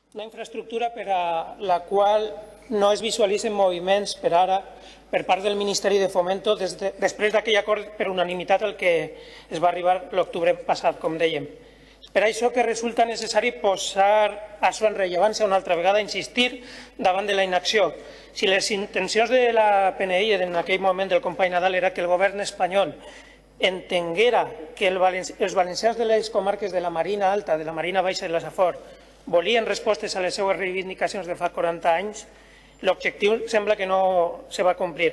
Una infraestructura per a la qual no es visualitzen moviments per ara per part del Ministeri de Fomento després d'aquell acord per unanimitat al que es va arribar l'octubre passat, com dèiem. Per això que resulta necessari posar això en rellevància una altra vegada, insistir davant de la inacció. Si les intencions de la PNI en aquell moment del company Nadal era que el govern espanyol entenguera que els valencians de les comarques de la Marina Alta, de la Marina Baixa i de la Safor volien respostes a les seues reivindicacions de fa 40 anys, l'objectiu sembla que no se va complir.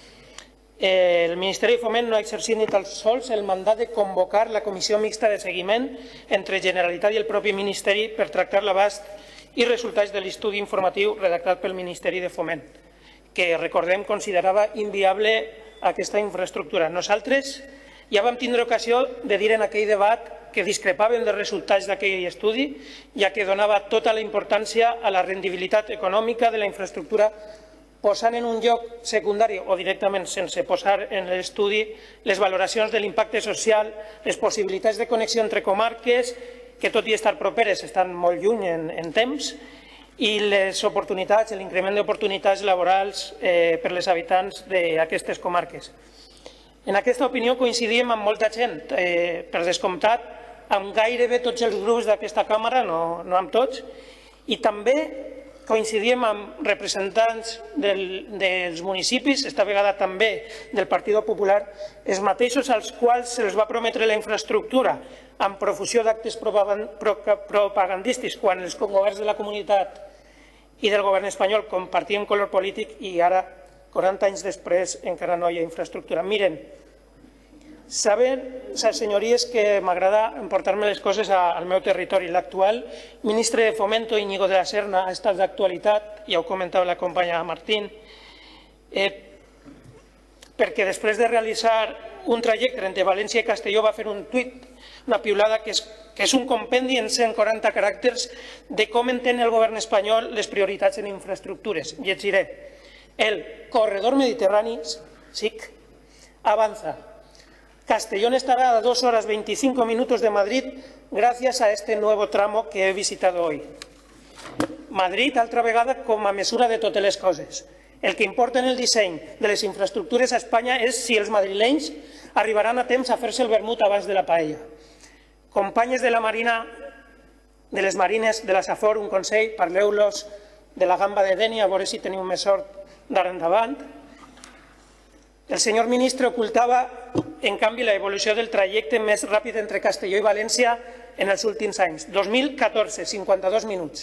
El Ministeri de Foment no ha exercit ni tan sols el mandat de convocar la comissió mixta de seguiment entre Generalitat i el propi Ministeri per tractar l'abast i resultats de l'estudi informatiu redactat pel Ministeri de Foment, que, recordem, considerava inviable aquesta infraestructura. Nosaltres ja vam tindre ocasió de dir en aquell debat que discrepàvem dels resultats d'aquell estudi, ja que donava tota la importància a la rendibilitat econòmica de la infraestructura, posant en un lloc secundari o directament sense posar en l'estudi les valoracions de l'impacte social, les possibilitats de connexió entre comarques, que tot i estar properes estan molt lluny en temps, i les oportunitats, l'increment d'oportunitats laborals per als habitants d'aquestes comarques. En aquesta opinió coincidíem amb molta gent, per descomptat, amb gairebé tots els grups d'aquesta càmera, no amb tots, i també coincidíem amb representants dels municipis, esta vegada també del Partit Popular, els mateixos als quals se'ls va prometre la infraestructura amb profusió d'actes propagandístics quan els governs de la comunitat i del govern espanyol compartien color polític i ara, 40 anys després, encara no hi ha infraestructura. Miren, saben, senyories, que m'agrada emportar-me les coses al meu territori. L'actual ministre de Fomento, Íñigo de la Serna, ha estat d'actualitat, ja ho comentava la companya Martín, perquè després de realitzar un trajecte entre València i Castelló va fer un tuit, una piulada que és un compendi en 140 caràcters de com entén el govern espanyol les prioritats en infraestructures. Llegiré. El corredor mediterrani, SIC, avanza. Castellón estará a 2 horas 25 minutos de Madrid gracias a este nuevo tramo que he visitado hoy. Madrid, altra vegada, com a mesura de totes les coses. El que importa en el disseny de les infraestructures a Espanya és si els madrilenys arribaran a temps a fer-se el vermut abans de la paella. Companyes de la Marina, de les Marines de la Safor, un consell, parleu-los de la gamba de Denia, a veure si teniu més sort d'ara endavant. El senyor ministre ocultava, en canvi, l'evolució del trajecte més ràpid entre Castelló i València en els últims anys. 2014, 52 minuts.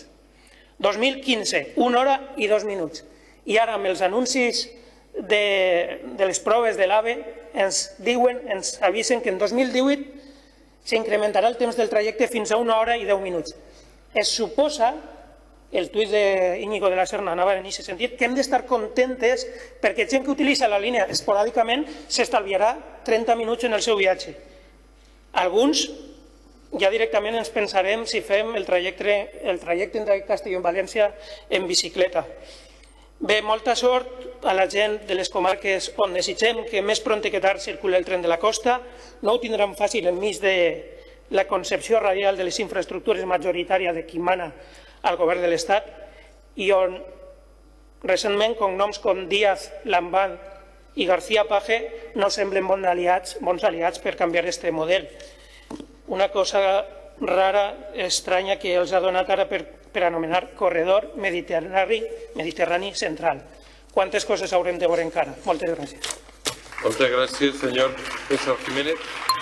2015, 1 hora i 2 minuts. I ara, amb els anuncis de les proves de l'AVE, ens diuen, ens avisen que en 2018 s'incrementarà el temps del trajecte fins a 1 hora i 10 minuts. Es suposa, el tuit d'Íñigo de la Serna anava en aquest sentit, que hem d'estar contentes perquè gent que utilitza la línia esporàdicament s'estalviarà 30 minuts en el seu viatge. Alguns ja directament ens pensarem si fem el trajecte entre Castelló i València en bicicleta. Bé, molta sort a la gent de les comarques on desitgem que més pront que tard circuli el tren de la costa. No ho tindran fàcil enmig de la concepció radial de les infraestructures majoritària de qui mana al govern de l'Estat i on recentment cognoms com Díaz, Lambán i García Page no semblen bons aliats per canviar aquest model. Una cosa rara, estranya, que els ha donat ara per anomenar corredor mediterrani central. Quantes coses haurem de veure encara? Moltes gràcies. Moltes gràcies, senyor César Jiménez.